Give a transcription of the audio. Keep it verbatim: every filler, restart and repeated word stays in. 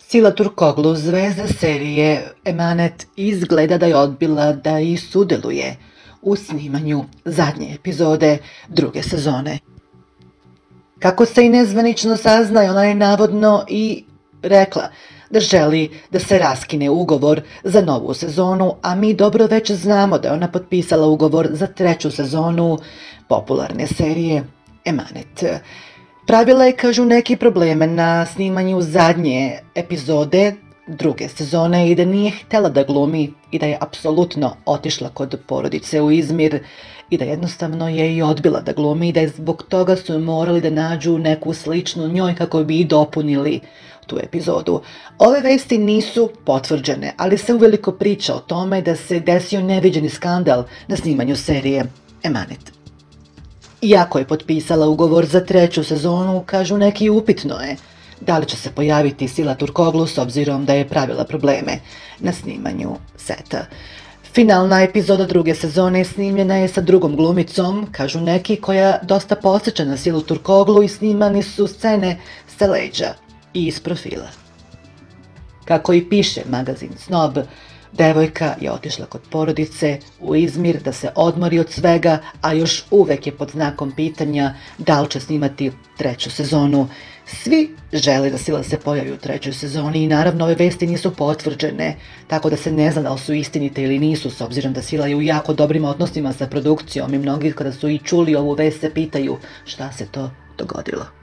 Sila Turkoglu, zvezda serije Emanet, izgleda da je odbila da i sudjeluje u snimanju zadnje epizode druge sezone. Kako se i nezvanično saznaje, ona je navodno i rekla da želi da se raskine ugovor za novu sezonu, a mi dobro već znamo da je ona potpisala ugovor za treću sezonu popularne serije Emanet. Pravila je, kažu, neki probleme na snimanju zadnje epizode druge sezone i da nije htjela da glumi i da je apsolutno otišla kod porodice u Izmir i da jednostavno je i odbila da glumi i da je zbog toga su morali da nađu neku sličnu njoj kako bi i dopunili tu epizodu. Ove vesti nisu potvrđene, ali se uveliko priča o tome da se desio neviđeni skandal na snimanju serije Emanet. Iako je potpisala ugovor za treću sezonu, kažu neki, upitno je da li će se pojaviti Sila Turkoglu s obzirom da je pravila probleme na snimanju seta. Finalna epizoda druge sezone snimljena je sa drugom glumicom, kažu neki, koja dosta podsjeća na Silu Turkoglu i snimani su scene sa leđa i iz profila. Kako i piše magazin Snob, devojka je otišla kod porodice u Izmir da se odmori od svega, a još uvek je pod znakom pitanja da li će snimati treću sezonu. Svi žele da Sila se pojavi u trećoj sezoni i naravno ove vesti nisu potvrđene, tako da se ne zna da li su istinite ili nisu, s obzirom da Sila je u jako dobrim odnosima sa produkcijom i mnogi kada su i čuli ovu vest se pitaju šta se to dogodilo.